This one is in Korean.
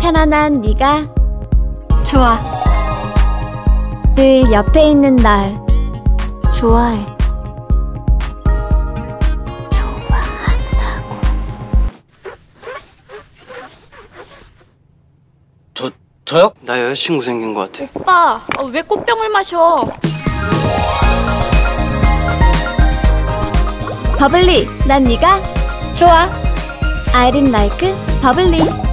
편안한 네가 좋아. 늘 옆에 있는 날 좋아해. 좋아한다고. 저요? 나 여자친구 생긴 것 같아. 오빠, 왜 꽃병을 마셔? 버블리, 난 네가 좋아. I like 버블리.